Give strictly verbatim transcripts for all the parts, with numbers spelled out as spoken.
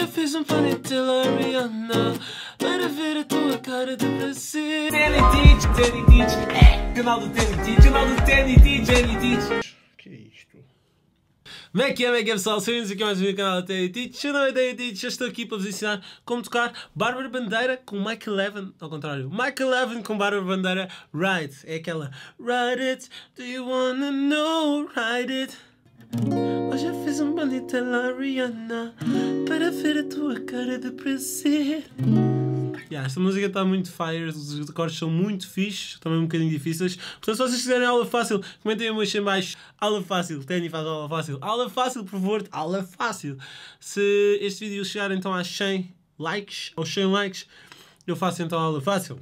Hoje eu fiz um ponytail a Rihanna para ver a tua cara de prazer. Tenny Teach, Tenny Teach, é, canal do Tenny Teach, canal do Tenny Teach, Tenny Teach. Que é isto? Como é que é, como é que é, pessoal? Sejam-vindos aqui mais um vídeo do canal do Tenny Teach. Eu não é Tenny Teach, eu estou aqui para vos ensinar como tocar Bárbara Bandeira com Michael Levan, ao contrário, Michael Levan com Bárbara Bandeira, Ride. É aquela Ride it, do you wanna know, Ride it. Hoje eu fiz um ponytail a Rihanna para ver a tua cara de prazer. Yeah, esta música está muito fire, os acordes são muito fixes, também um bocadinho difíceis. Portanto, se vocês quiserem aula fácil, comentem aí em baixo. Aula fácil, Tenny faz aula fácil. Aula fácil, por favor, aula fácil. Se este vídeo chegar então às cem likes, aos cem likes, eu faço então aula fácil.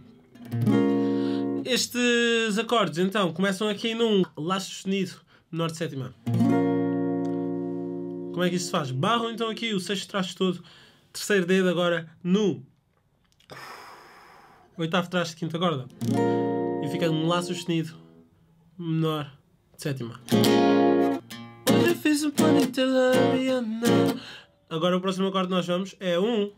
Estes acordes então começam aqui num Lá sustenido, menor de sétima. Como é que isso se faz? Barram então aqui o sexto traste todo, terceiro dedo agora no oitavo traste de quinta corda e fica num Lá sustenido menor de sétima. Hoje eu fiz um ponytail a Rihanna. Agora o próximo acorde que nós vamos é um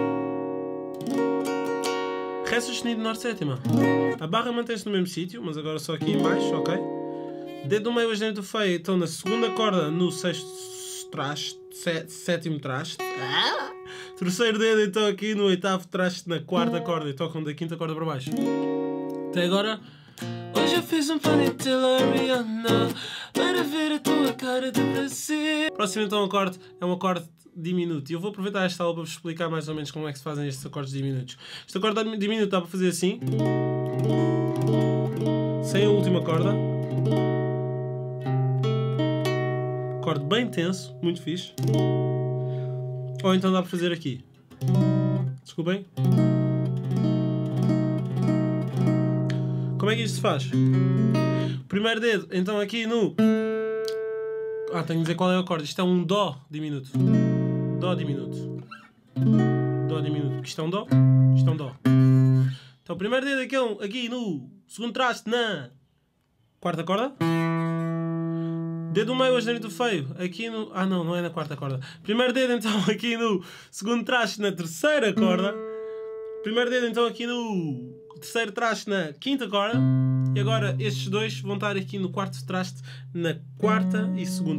Ré sustenido menor de sétima. A barra mantém-se no mesmo sítio, mas agora só aqui em baixo, ok? Dedo do meio ajudante do feio, então na segunda corda no sexto traste, sé, sétimo traste. Ah! Terceiro dedo então aqui no oitavo traste na quarta corda e tocam da quinta corda para baixo. Até agora. Hoje eu fiz um ponytail a Rihanna para ver a tua cara de prazer. Próximo então acorde é um acorde diminuto. E eu vou aproveitar esta aula para vos explicar mais ou menos como é que se fazem estes acordes diminutos. Este acorde diminuto dá para fazer assim, sem a última corda. Acorde bem tenso, muito fixe. Ou então dá para fazer aqui. Desculpem. Como é que isto se faz? Primeiro dedo, então aqui no... Ah, tenho que dizer qual é o acorde. Isto é um Dó diminuto. Dó diminuto. Dó diminuto. Isto é um Dó. Isto é um Dó. Então, primeiro dedo aqui, aqui no segundo traste na quarta corda. Dedo do meio, ajudante do feio, aqui no... Ah não, não é na quarta corda. Primeiro dedo então aqui no segundo traste na terceira corda. Primeiro dedo então aqui no terceiro traste na quinta corda. E agora estes dois vão estar aqui no quarto traste na quarta e segunda.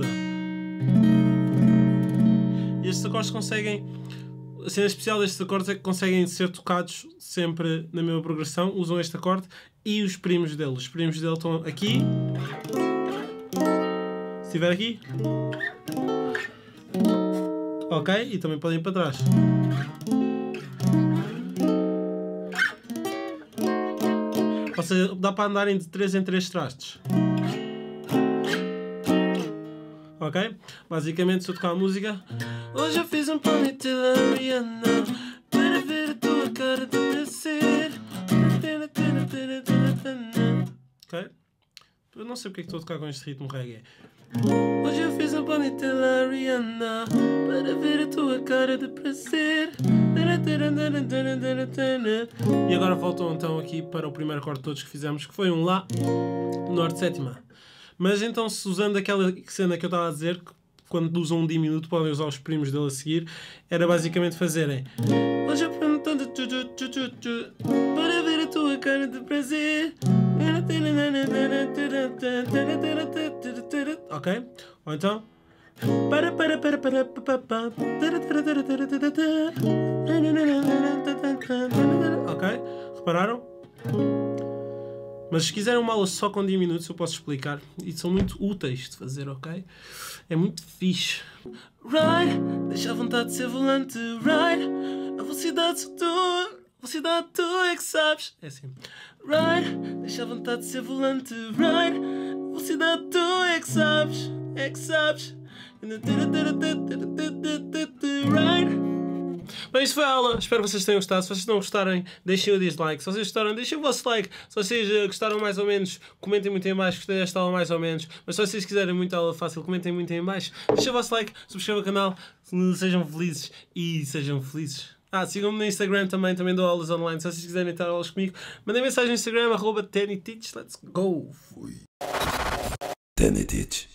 E estes acordes conseguem... A cena especial destes acordes é que conseguem ser tocados sempre na mesma progressão. Usam este acorde e os primos dele. Os primos dele estão aqui. Se estiver aqui, ok, e também podem ir para trás. Ou seja, dá para andarem de três em três trastes. Ok? Basicamente, se eu tocar a música, hoje eu fiz um ponytail a Rihanna para ver a tua cara de prazer. Ok? Eu não sei porque é que estou a tocar com este ritmo reggae. Hoje eu fiz um ponytail a Rihanna para ver a tua cara de prazer. E agora voltam então aqui para o primeiro acorde de todos que fizemos, que foi um Lá menor de sétima. Mas então, se usando aquela cena que eu estava a dizer, que quando usam um diminuto podem usar os primos dele a seguir, era basicamente fazerem hoje eu para ver a tua cara de prazer. Ok? Ou então para para para para para para. Ok? Repararam? Mas se quiserem uma aula só com diminutos eu posso explicar. E são muito úteis de fazer, ok? É muito fixe. Ride, deixa a vontade de ser volante. Ride, a velocidade sou tu. Velocidade tu é que sabes. É assim. Ride, deixa a vontade de ser volante. Ride, velocidade tu é que sabes. É que sabes. Ride. Bem, isso foi a aula. Espero que vocês tenham gostado. Se vocês não gostarem, deixem o dislike. Se vocês gostaram, deixem o vosso like. Se vocês uh, gostaram mais ou menos, comentem muito em baixo. Gostei desta aula mais ou menos. Mas se vocês quiserem muita aula fácil, comentem muito em baixo. Deixem o vosso like, subscrevam o canal. Sejam felizes e sejam felizes. Ah, sigam-me no Instagram também. Também dou aulas online. Se vocês quiserem ter aulas comigo, mandem mensagem no Instagram, arroba Tenny Teach. Let's go! Fui. Tenny Teach.